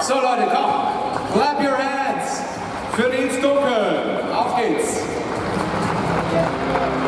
So Leute, komm, clap your hands für Nils Dunkel. Auf geht's.